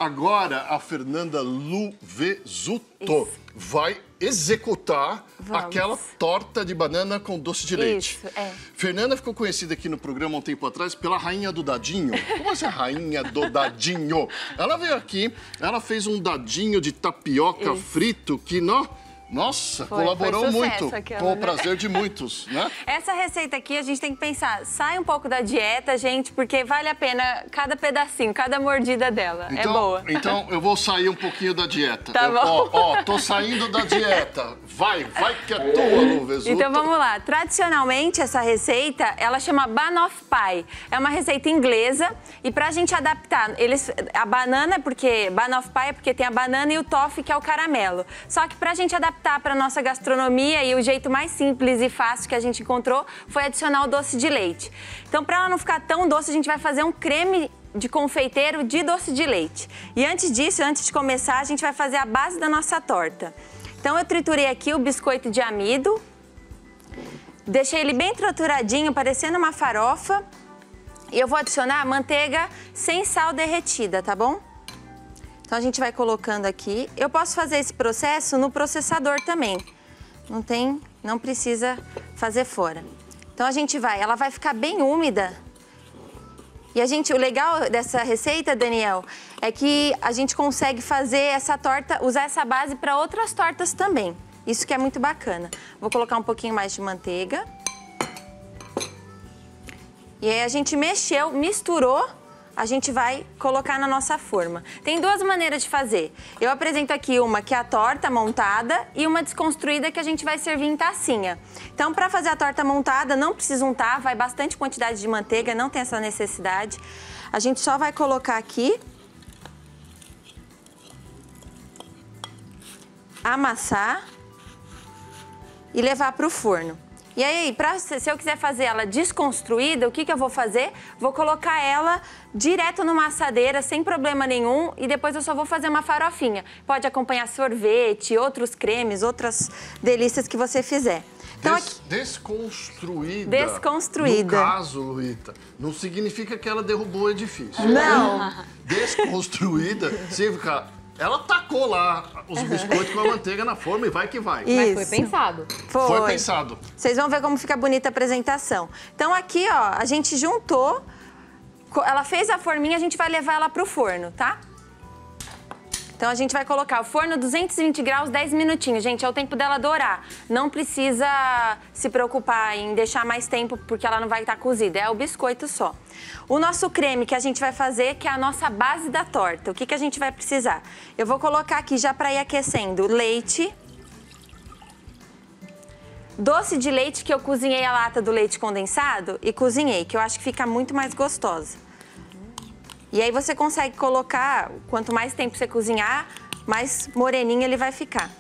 Agora a Fernanda Luvesuto vai executar aquela torta de banana com doce de leite. Isso, é. Fernanda ficou conhecida aqui no programa um tempo atrás pela rainha do dadinho. Como assim a rainha do dadinho? Ela veio aqui, ela fez um dadinho de tapioca frito que, nossa, colaborou muito com o prazer de muitos, né? Essa receita aqui, a gente tem que pensar, sai um pouco da dieta, gente, porque vale a pena cada pedacinho, cada mordida dela. Então, é boa. Então, eu vou sair um pouquinho da dieta. Tá bom. Tô saindo da dieta. Vai que é tua, Luvesuto. Então, vamos lá. Tradicionalmente, essa receita, ela chama banoffee pie. É uma receita inglesa e pra gente adaptar, a banana, banoffee pie é porque tem a banana e o toffee, que é o caramelo. Só que pra gente adaptar para nossa gastronomia e o jeito mais simples e fácil que a gente encontrou foi adicionar o doce de leite. Então, para ela não ficar tão doce, a gente vai fazer um creme de confeiteiro de doce de leite. E antes disso, antes de começar, a gente vai fazer a base da nossa torta. Então, eu triturei aqui o biscoito de amido, deixei ele bem trituradinho, parecendo uma farofa, e eu vou adicionar manteiga sem sal derretida, tá bom? Então, a gente vai colocando aqui. Eu posso fazer esse processo no processador também. Não precisa fazer fora. Então, ela vai ficar bem úmida. E o legal dessa receita, Daniel, é que a gente consegue fazer essa torta, usar essa base para outras tortas também. Isso que é muito bacana. Vou colocar um pouquinho mais de manteiga. E aí a gente misturou. A gente vai colocar na nossa forma. Tem duas maneiras de fazer. Eu apresento aqui uma que é a torta montada e uma desconstruída que a gente vai servir em tacinha. Então, para fazer a torta montada, não precisa untar, vai bastante quantidade de manteiga, não tem essa necessidade. A gente só vai colocar aqui, amassar e levar para o forno. E aí, se eu quiser fazer ela desconstruída, o que eu vou fazer? Vou colocar ela direto numa assadeira, sem problema nenhum, e depois eu só vou fazer uma farofinha. Pode acompanhar sorvete, outros cremes, outras delícias que você fizer. Então, Desconstruída. Desconstruída. No caso, Luíta, não significa que ela derrubou o edifício. Não. Desconstruída significa... Ela tacou lá os biscoitos com a manteiga na forma e vai que vai. Isso. Mas foi pensado. Foi pensado. Vocês vão ver como fica bonita a apresentação. Então aqui, ó, a gente juntou, ela fez a forminha, a gente vai levar ela pro forno, tá? Então a gente vai colocar o forno 220 graus, 10 minutinhos. Gente, é o tempo dela dourar. Não precisa se preocupar em deixar mais tempo, porque ela não vai estar cozida. É o biscoito só. O nosso creme que a gente vai fazer, que é a nossa base da torta. O que a gente vai precisar? Eu vou colocar aqui já para ir aquecendo leite. Doce de leite, que eu cozinhei a lata do leite condensado e cozinhei, que eu acho que fica muito mais gostosa. E aí você consegue colocar, quanto mais tempo você cozinhar, mais moreninho ele vai ficar.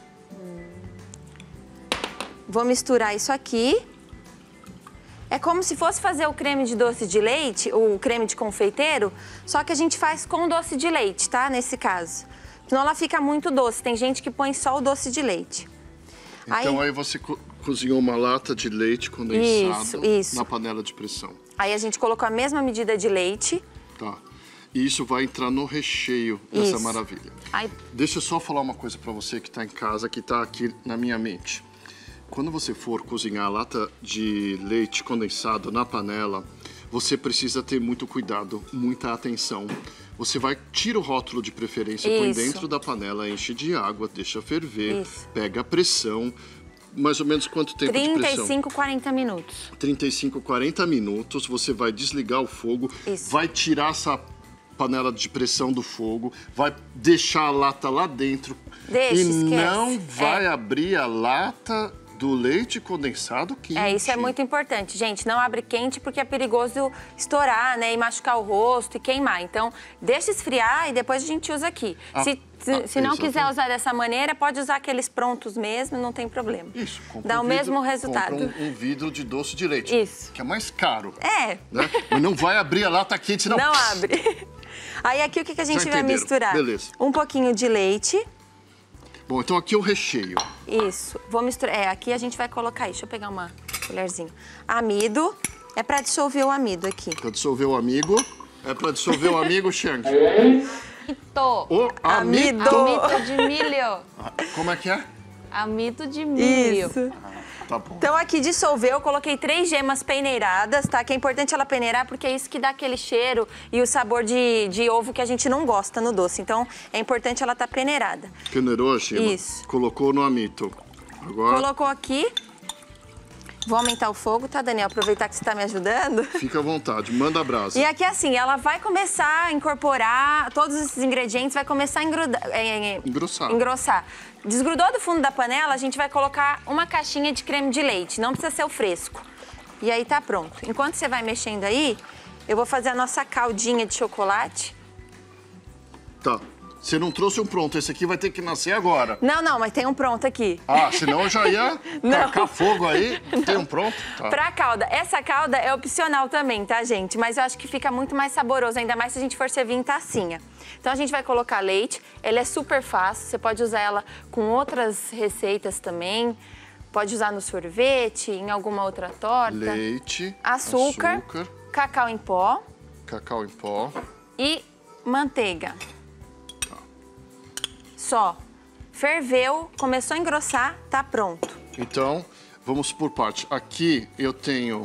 Vou misturar isso aqui. É como se fosse fazer o creme de doce de leite, o creme de confeiteiro, só que a gente faz com doce de leite, tá? Nesse caso. Senão ela fica muito doce. Tem gente que põe só o doce de leite. Então aí você cozinhou uma lata de leite condensado na panela de pressão. Aí a gente colocou a mesma medida de leite. Tá. E isso vai entrar no recheio dessa maravilha. Deixa eu só falar uma coisa pra você que tá em casa, que tá aqui na minha mente. Quando você for cozinhar a lata de leite condensado na panela, você precisa ter muito cuidado, muita atenção. Você tira o rótulo de preferência, põe dentro da panela, enche de água, deixa ferver, pega a pressão. Mais ou menos quanto tempo de pressão? 35, 40 minutos. 35, 40 minutos, você vai desligar o fogo, vai tirar essa panela de pressão do fogo, vai deixar a lata lá dentro não vai abrir a lata do leite condensado quente. Isso é muito importante, gente. Não abre quente porque é perigoso estourar, né? E machucar o rosto e queimar. Então, deixa esfriar e depois a gente usa aqui. Se não quiser usar dessa maneira, pode usar aqueles prontos mesmo, não tem problema. Isso. Dá o mesmo resultado. Compra um vidro de doce de leite. Isso. Que é mais caro. Né? Mas não vai abrir a lata quente, não. Não abre. Aí aqui o que a gente vai misturar? Beleza. Um pouquinho de leite. Bom, então aqui é o recheio. Isso. Vou misturar. Aqui a gente vai colocar aí. Deixa eu pegar uma colherzinha. Amido. É pra dissolver o amido aqui. Pra dissolver o amigo. É pra dissolver o amigo, Xang. O amido. Amido de milho. Como é que é? Amido de milho. Isso. Tá bom. Então aqui dissolveu, eu coloquei 3 gemas peneiradas, tá? Que é importante ela peneirar porque é isso que dá aquele cheiro e o sabor de ovo que a gente não gosta no doce. Então é importante ela estar peneirada. Peneirou a gema? Isso. Colocou no amido. Agora... Colocou aqui. Vou aumentar o fogo, tá, Daniel? Aproveitar que você tá me ajudando. Fica à vontade, manda a brasa. E aqui assim, ela vai começar a incorporar todos esses ingredientes, vai começar a engrossar. Desgrudou do fundo da panela, a gente vai colocar uma caixinha de creme de leite, não precisa ser o fresco. E aí tá pronto. Enquanto você vai mexendo aí, eu vou fazer a nossa caldinha de chocolate. Tá. Você não trouxe um pronto, esse aqui vai ter que nascer agora. Não, mas tem um pronto aqui. Ah, senão eu já ia tacar fogo aí. Tem um pronto? Tá. Pra calda. Essa calda é opcional também, tá, gente? Mas eu acho que fica muito mais saboroso, ainda mais se a gente for servir em tacinha. Então a gente vai colocar leite, ela é super fácil, você pode usar ela com outras receitas também. Pode usar no sorvete, em alguma outra torta. Leite, açúcar, cacau em pó. Cacau em pó. E manteiga. Só. Ferveu, começou a engrossar, tá pronto. Então, vamos por parte. Aqui eu tenho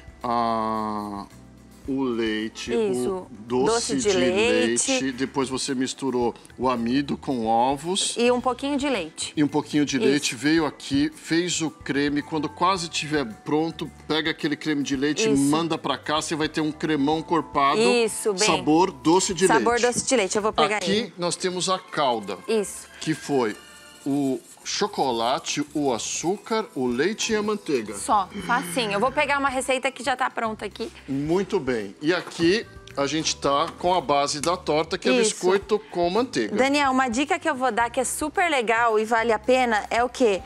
o leite, isso, o doce de leite. Depois você misturou o amido com ovos. E um pouquinho de leite. E um pouquinho de leite. Veio aqui, fez o creme. Quando quase estiver pronto, pega aquele creme de leite e manda pra cá. Você vai ter um cremão encorpado. Isso, bem. Sabor doce de leite. Sabor doce de leite, eu vou pegar ele. Aqui nós temos a calda. Isso. Que foi o chocolate, o açúcar, o leite e a manteiga. Só, facinho. Eu vou pegar uma receita que já tá pronta aqui. Muito bem. E aqui a gente tá com a base da torta, que é biscoito com manteiga. Daniel, uma dica que eu vou dar que é super legal e vale a pena é o quê?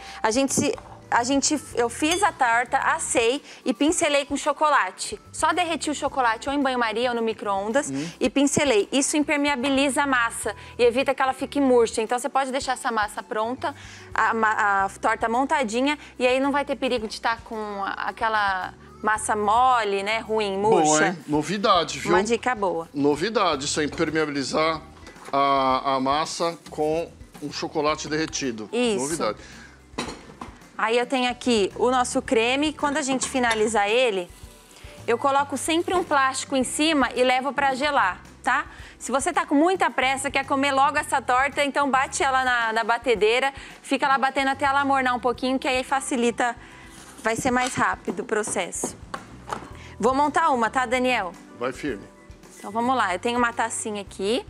Eu fiz a torta, assei e pincelei com chocolate. Só derreti o chocolate ou em banho-maria ou no micro-ondas e pincelei. Isso impermeabiliza a massa e evita que ela fique murcha. Então você pode deixar essa massa pronta, a torta montadinha, e aí não vai ter perigo de estar com aquela massa mole, né, ruim, murcha. Boa, hein? Novidade, viu? Uma dica boa. Novidade, isso é impermeabilizar a massa com um chocolate derretido. Isso. Novidade. Aí eu tenho aqui o nosso creme. Quando a gente finalizar ele, eu coloco sempre um plástico em cima e levo para gelar, tá? Se você tá com muita pressa, quer comer logo essa torta, então bate ela na batedeira, fica lá batendo até ela amornar um pouquinho, que aí facilita, vai ser mais rápido o processo. Vou montar uma, tá, Daniel? Vai firme. Então vamos lá, eu tenho uma tacinha aqui.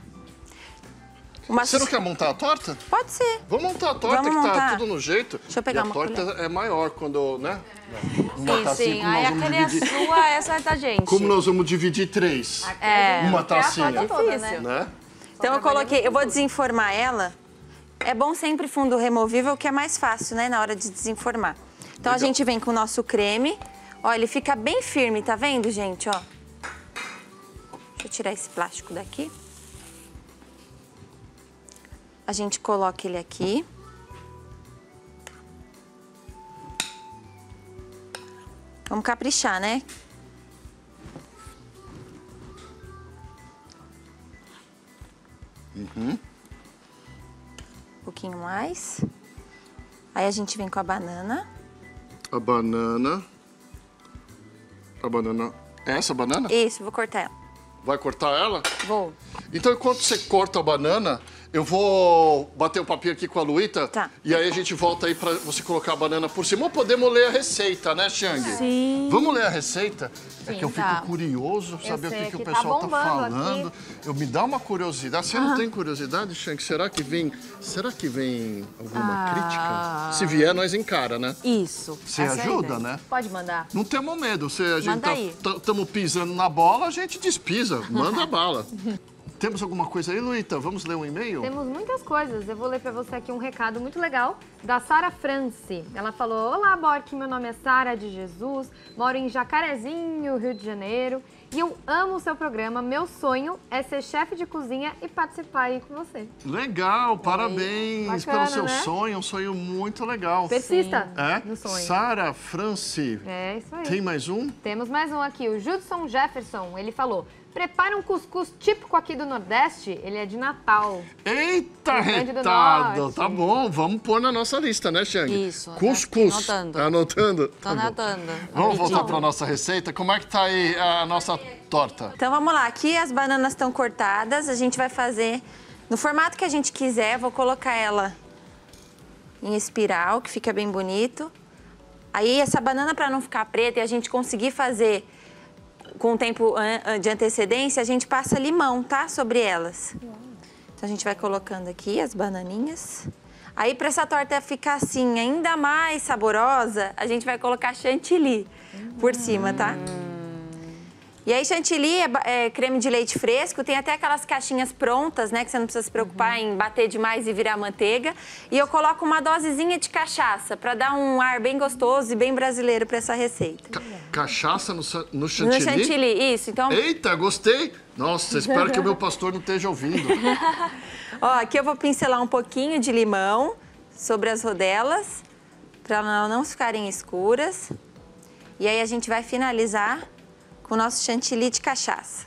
Você não quer montar a torta? Pode ser. Vamos montar a torta, Vamos montar. Tá tudo no jeito. Deixa eu pegar e a uma torta colher. é maior quando, né? Sim. Aí aquele é a sua, essa é da gente. Como nós vamos dividir 3? Uma tacinha. É difícil. Né? Então eu vou desenformar ela. É bom sempre fundo removível, que é mais fácil, né, na hora de desenformar. Então a gente vem com o nosso creme. Ó, ele fica bem firme, tá vendo, gente, ó? Deixa eu tirar esse plástico daqui. A gente coloca ele aqui. Vamos caprichar, né? Um pouquinho mais. Aí a gente vem com a banana. A banana. É essa banana? Isso, vou cortar ela. Vai cortar ela? Vou. Então, enquanto você corta a banana, eu vou bater o papinho aqui com a Luíta. Tá. E aí a gente volta aí pra você colocar a banana por cima. Ou podemos ler a receita, né, Xiang? Sim. Vamos ler a receita? Sim, é que eu fico curioso, saber o que o tá pessoal tá bombando falando. aqui. Me dá uma curiosidade. Você não tem curiosidade, Xiang? Será que vem alguma crítica? Se vier, nós encara, né? Isso. Você ajuda, né? Pode mandar. Não temos medo. A gente Manda estamos pisando na bola, a gente despisa. Manda bala. Temos alguma coisa aí, Luíta? Vamos ler um e-mail? Temos muitas coisas. Eu vou ler para você aqui um recado muito legal da Sara France. Ela falou: olá, Bork, meu nome é Sara de Jesus, moro em Jacarezinho, Rio de Janeiro, e eu amo o seu programa. Meu sonho é ser chefe de cozinha e participar aí com você. Legal, parabéns Bacana, pelo seu né? sonho, um sonho muito legal. Persista no É? sonho. Sara France. É isso aí. Tem mais um? Temos mais um aqui, o Judson Jefferson. Ele falou: Prepara um cuscuz típico aqui do Nordeste, ele é de Natal. Eita, retado! Tá bom, vamos pôr na nossa lista, né, Chang? Isso. Cuscuz. Anotando. Anotando? Tô anotando. Vamos voltar para nossa receita? Como é que tá aí a nossa torta? Então vamos lá, aqui as bananas estão cortadas, a gente vai fazer no formato que a gente quiser, vou colocar ela em espiral, que fica bem bonito. Aí essa banana, para não ficar preta e a gente conseguir fazer com um tempo de antecedência, a gente passa limão, tá? Sobre elas. Então a gente vai colocando aqui as bananinhas. Aí para essa torta ficar assim, ainda mais saborosa, a gente vai colocar chantilly por cima, tá? E aí chantilly é creme de leite fresco, tem até aquelas caixinhas prontas, né? Que você não precisa se preocupar em bater demais e virar manteiga. E eu coloco uma dosezinha de cachaça para dar um ar bem gostoso e bem brasileiro para essa receita. Cachaça no chantilly? No chantilly, isso. Então... Eita, gostei! Nossa, espero que o meu pastor não esteja ouvindo. Ó, aqui eu vou pincelar um pouquinho de limão sobre as rodelas, para elas não ficarem escuras. E aí a gente vai finalizar com o nosso chantilly de cachaça.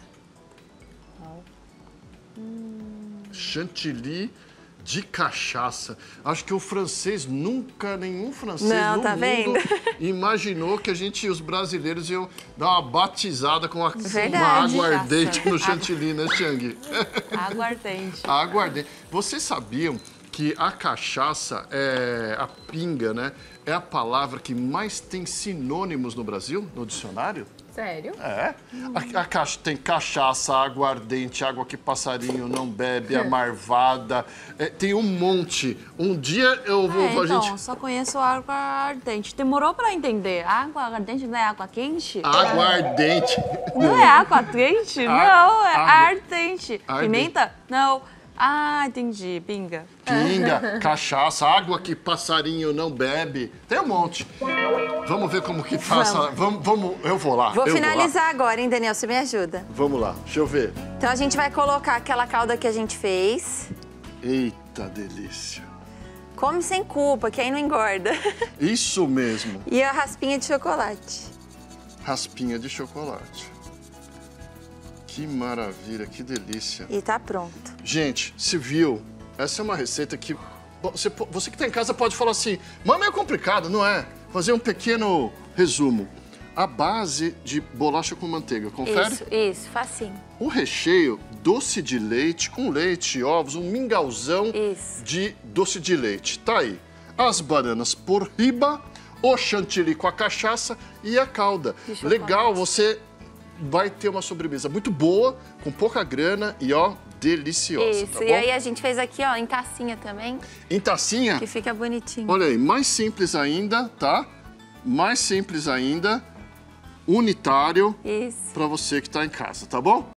Chantilly de cachaça. Acho que o francês nunca, nenhum francês não, no tá mundo vendo? imaginou que os brasileiros iam dar uma batizada com uma Verdade, aguardente no chantilly, né, Chang? Aguardente. Aguardente. Vocês sabiam que a cachaça, a pinga, né, é a palavra que mais tem sinônimos no Brasil, no dicionário? Sério? É. Tem cachaça, aguardente, água que passarinho não bebe, a marvada. Tem um monte. Um dia eu vou... Então, só conheço água ardente. Demorou pra entender. Água ardente não é água quente? Aguardente. Não é água quente? Não, é ardente. Pimenta? Não. Ah, entendi. Pinga. Pinga, cachaça, água que passarinho não bebe. Tem um monte. Vamos ver como que faça. Vamos, eu vou lá. Vou finalizar agora, hein, Daniel? Você me ajuda? Vamos lá, deixa eu ver. Então a gente vai colocar aquela calda que a gente fez. Eita, delícia. Come sem culpa, que aí não engorda. Isso mesmo. E a raspinha de chocolate. Raspinha de chocolate. Que maravilha, que delícia. E tá pronto. Gente, se viu? Essa é uma receita que... Você que tá em casa pode falar assim, mas é meio complicado, não é? Fazer um pequeno resumo. A base de bolacha com manteiga, confere? Isso, facinho. O recheio, doce de leite com leite e ovos, um mingauzão de doce de leite. Tá aí. As bananas por riba, o chantilly com a cachaça e a calda. Legal, você vai ter uma sobremesa muito boa, com pouca grana e, ó, deliciosa. Isso, tá bom? E aí a gente fez aqui, ó, em tacinha também. Em tacinha? Que fica bonitinho. Olha aí, mais simples ainda, tá? Mais simples ainda, unitário. Isso. Pra você que tá em casa, tá bom?